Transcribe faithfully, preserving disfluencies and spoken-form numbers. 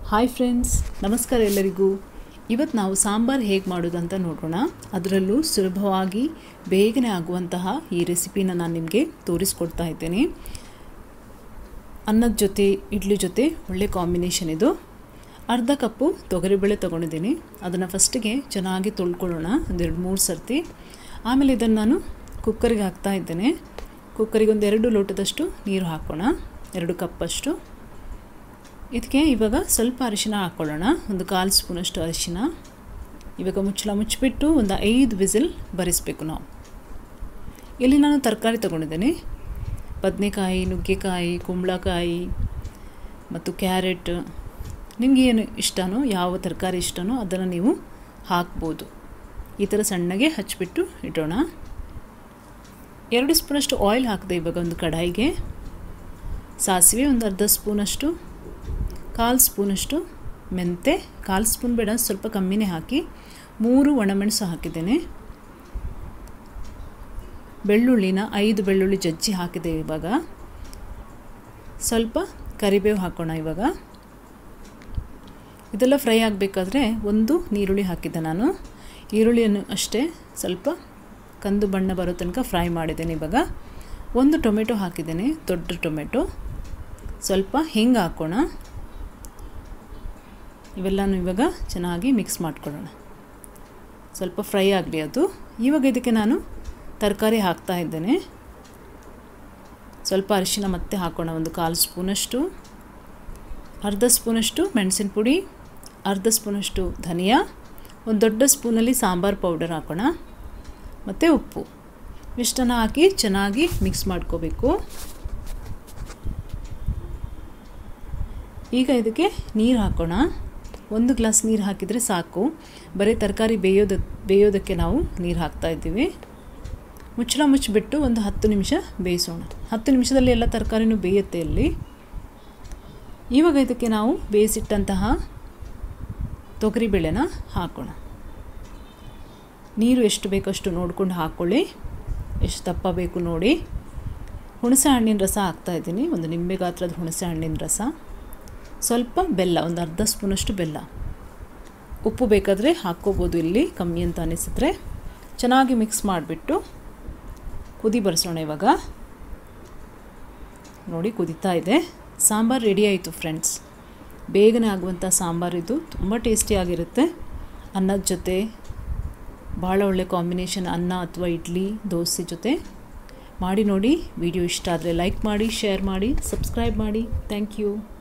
Hi friends, ನಮಸ್ಕಾರ ಎಲ್ಲರಿಗೂ. ಇವತ್ತು ನಾವು ಸಾಂಬಾರು ಹೇಗೆ ಮಾಡೋದು ಅಂತ ನೋಡೋಣ. ಅದರಲ್ಲೂ ಸುಲಭವಾಗಿ ಬೇಗನೆ ಆಗುವಂತಹ ಈ ರೆಸಿಪಿನ ನಾನು ನಿಮಗೆ ತೋರಿಸ್ಕೊಡ್ತಾ ಇದ್ದೇನೆ. ಅನ್ನದ ಜೊತೆ ಇಡ್ಲಿ ಜೊತೆ ಒಳ್ಳೆ ಕಾಂಬಿನೇಷನ್ ಇದು. ಅರ್ಧ ಕಪ್ಪು ತೊಗರಿಬೇಳೆ ತೊಗೊಂಡಿದ್ದೀನಿ. ಅದನ್ನು ಫಸ್ಟಿಗೆ ಚೆನ್ನಾಗಿ ತೊಳ್ಕೊಳ್ಳೋಣ ಒಂದೆರಡು ಮೂರು ಸರ್ತಿ. ಆಮೇಲೆ ಇದನ್ನು ನಾನು ಕುಕ್ಕರಿಗೆ ಹಾಕ್ತಾ ಇದ್ದೇನೆ. ಕುಕ್ಕರಿಗೆ ಒಂದು ಎರಡು ಲೋಟದಷ್ಟು ನೀರು ಹಾಕೋಣ, ಎರಡು ಕಪ್ಪಷ್ಟು. ಇದಕ್ಕೆ ಇವಾಗ ಸ್ವಲ್ಪ ಅರಿಶಿನ ಹಾಕ್ಕೊಳ್ಳೋಣ, ಒಂದು ಕಾಲು ಸ್ಪೂನಷ್ಟು ಅರಿಶಿನ. ಇವಾಗ ಮುಚ್ಚಳ ಮುಚ್ಚಿಬಿಟ್ಟು ಒಂದು ಐದು ವಿಸಿಲ್ ಬರಿಸಬೇಕು ನಾವು. ಇಲ್ಲಿ ನಾನು ತರಕಾರಿ ತೊಗೊಂಡಿದ್ದೇನೆ. ಬದನೆಕಾಯಿ, ನುಗ್ಗೆಕಾಯಿ, ಕುಂಬಳಕಾಯಿ ಮತ್ತು ಕ್ಯಾರೆಟ್. ನಿಮಗೆ ಏನು ಇಷ್ಟನೋ, ಯಾವ ತರಕಾರಿ ಇಷ್ಟನೋ ಅದನ್ನು ನೀವು ಹಾಕ್ಬೋದು. ಈ ಥರ ಸಣ್ಣಗೆ ಹಚ್ಚಿಬಿಟ್ಟು ಇಡೋಣ. ಎರಡು ಸ್ಪೂನಷ್ಟು ಆಯಿಲ್ ಹಾಕಿದೆ ಇವಾಗ ಒಂದು ಕಡಾಯಿಗೆ. ಸಾಸಿವೆ ಒಂದು ಅರ್ಧ ಸ್ಪೂನಷ್ಟು, ಕಾಲು ಸ್ಪೂನಷ್ಟು ಮೆಂತೆ, ಕಾಲು ಸ್ಪೂನ್ ಬೇಡ ಸ್ವಲ್ಪ ಕಮ್ಮಿನೇ ಹಾಕಿ. ಮೂರು ಒಣಮೆಣಸು ಹಾಕಿದ್ದೇನೆ. ಬೆಳ್ಳುಳ್ಳಿನ ಐದು ಬೆಳ್ಳುಳ್ಳಿ ಜಜ್ಜಿ ಹಾಕಿದೆ. ಇವಾಗ ಸ್ವಲ್ಪ ಕರಿಬೇವು ಹಾಕೋಣ. ಇವಾಗ ಇದೆಲ್ಲ ಫ್ರೈ ಆಗಬೇಕಾದ್ರೆ ಒಂದು ನೀರುಳ್ಳಿ ಹಾಕಿದ್ದೆ ನಾನು. ಈರುಳ್ಳಿಯನ್ನು ಅಷ್ಟೇ ಸ್ವಲ್ಪ ಕಂದು ಬಣ್ಣ ಬರೋ ತನಕ ಫ್ರೈ ಮಾಡಿದ್ದೇನೆ. ಇವಾಗ ಒಂದು ಟೊಮೆಟೊ ಹಾಕಿದ್ದೇನೆ, ದೊಡ್ಡ ಟೊಮೆಟೊ. ಸ್ವಲ್ಪ ಹಿಂಗೆ ಹಾಕೋಣ. ಇವೆಲ್ಲನೂ ಇವಾಗ ಚೆನ್ನಾಗಿ ಮಿಕ್ಸ್ ಮಾಡ್ಕೊಳ್ಳೋಣ. ಸ್ವಲ್ಪ ಫ್ರೈ ಆಗಲಿ ಅದು. ಇವಾಗ ಇದಕ್ಕೆ ನಾನು ತರಕಾರಿ ಹಾಕ್ತಾ ಇದ್ದೇನೆ. ಸ್ವಲ್ಪ ಅರಿಶಿನ ಮತ್ತೆ ಹಾಕೋಣ, ಒಂದು ಕಾಲು ಸ್ಪೂನಷ್ಟು. ಅರ್ಧ ಸ್ಪೂನಷ್ಟು ಮೆಣಸಿನ ಪುಡಿ, ಅರ್ಧ ಸ್ಪೂನಷ್ಟು ಧನಿಯಾ, ಒಂದು ದೊಡ್ಡ ಸ್ಪೂನಲ್ಲಿ ಸಾಂಬಾರು ಪೌಡರ್ ಹಾಕೋಣ, ಮತ್ತು ಉಪ್ಪು. ಇಷ್ಟನ್ನು ಹಾಕಿ ಚೆನ್ನಾಗಿ ಮಿಕ್ಸ್ ಮಾಡ್ಕೋಬೇಕು. ಈಗ ಇದಕ್ಕೆ ನೀರು ಹಾಕೋಣ. ಒಂದು ಗ್ಲಾಸ್ ನೀರು ಹಾಕಿದರೆ ಸಾಕು. ಬರೀ ತರಕಾರಿ ಬೇಯೋದ ಬೇಯೋದಕ್ಕೆ ನಾವು ನೀರು ಹಾಕ್ತಾ ಇದ್ದೀವಿ. ಮುಚ್ಚಳ ಮುಚ್ಚಿಬಿಟ್ಟು ಒಂದು ಹತ್ತು ನಿಮಿಷ ಬೇಯಿಸೋಣ. ಹತ್ತು ನಿಮಿಷದಲ್ಲಿ ಎಲ್ಲ ತರಕಾರಿನೂ ಬೇಯುತ್ತೆ ಇಲ್ಲಿ. ಇವಾಗ ಇದಕ್ಕೆ ನಾವು ಬೇಯಿಸಿಟ್ಟಂತಹ ತೊಗರಿಬೇಳೆನ ಹಾಕೋಣ. ನೀರು ಎಷ್ಟು ಬೇಕಷ್ಟು ನೋಡ್ಕೊಂಡು ಹಾಕ್ಕೊಳ್ಳಿ, ಎಷ್ಟು ದಪ್ಪ ಬೇಕು ನೋಡಿ. ಹುಣಸೆ ಹಣ್ಣಿನ ರಸ ಹಾಕ್ತಾಯಿದ್ದೀನಿ, ಒಂದು ನಿಂಬೆ ಗಾತ್ರದ ಹುಣಸೆ ಹಣ್ಣಿನ ರಸ. ಸ್ವಲ್ಪ ಬೆಲ್ಲ, ಒಂದು ಅರ್ಧ ಸ್ಪೂನಷ್ಟು ಬೆಲ್ಲ. ಉಪ್ಪು ಬೇಕಾದರೆ ಹಾಕ್ಕೋಬೋದು, ಇಲ್ಲಿ ಕಮ್ಮಿ ಅಂತ ಅನಿಸಿದ್ರೆ. ಚೆನ್ನಾಗಿ ಮಿಕ್ಸ್ ಮಾಡಿಬಿಟ್ಟು ಕುದಿ ಬರೆಸೋಣ. ಇವಾಗ ನೋಡಿ ಕುದೀತಾ ಇದೆ. ಸಾಂಬಾರು ರೆಡಿ ಆಯಿತು ಫ್ರೆಂಡ್ಸ್. ಬೇಗನೆ ಆಗುವಂಥ ಸಾಂಬಾರು ಇದು. ತುಂಬ ಟೇಸ್ಟಿಯಾಗಿರುತ್ತೆ. ಅನ್ನದ ಜೊತೆ ಭಾಳ ಒಳ್ಳೆ ಕಾಂಬಿನೇಷನ್. ಅನ್ನ ಅಥವಾ ಇಡ್ಲಿ, ದೋಸೆ ಜೊತೆ ಮಾಡಿ ನೋಡಿ. ವಿಡಿಯೋ ಇಷ್ಟ ಆದರೆ ಲೈಕ್ ಮಾಡಿ, ಶೇರ್ ಮಾಡಿ, ಸಬ್ಸ್ಕ್ರೈಬ್ ಮಾಡಿ. Thank you.